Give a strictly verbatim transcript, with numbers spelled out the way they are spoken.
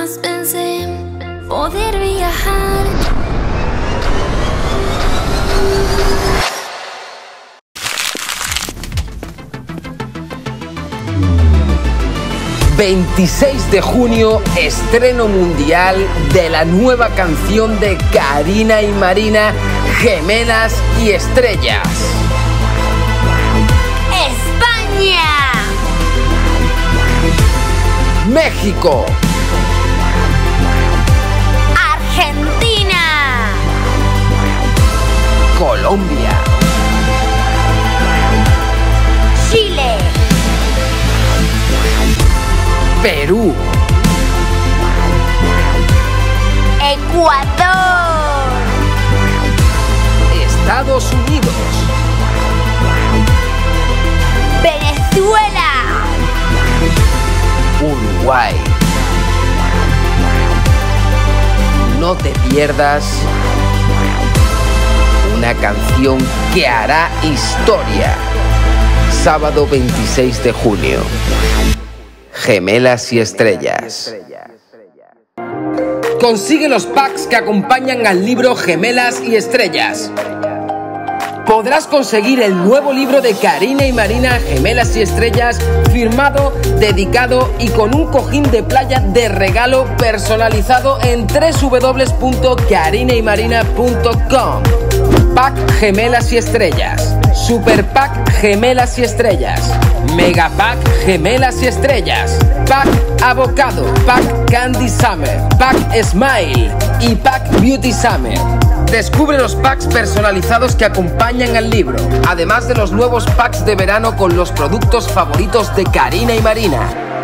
Jamás pensé en poder viajar. veintiséis de junio, estreno mundial de la nueva canción de Karina y Marina, Gemelas y Estrellas. España, México, Argentina, Colombia, Chile, Perú, Ecuador, Estados Unidos, Venezuela, Uruguay. No te pierdas una canción que hará historia. Sábado veintiséis de junio. Gemelas y Estrellas. Consigue los packs que acompañan al libro Gemelas y Estrellas. Podrás conseguir el nuevo libro de Karina y Marina, Gemelas y Estrellas, firmado, dedicado y con un cojín de playa de regalo personalizado en doble u doble u doble u punto karina y marina punto com. Pack Gemelas y Estrellas, Super Pack Gemelas y Estrellas, Mega Pack Gemelas y Estrellas, Pack Avocado, Pack Candy Summer, Pack Smile y Pack Beauty Summer. Descubre los packs personalizados que acompañan al libro, además de los nuevos packs de verano con los productos favoritos de Karina y Marina.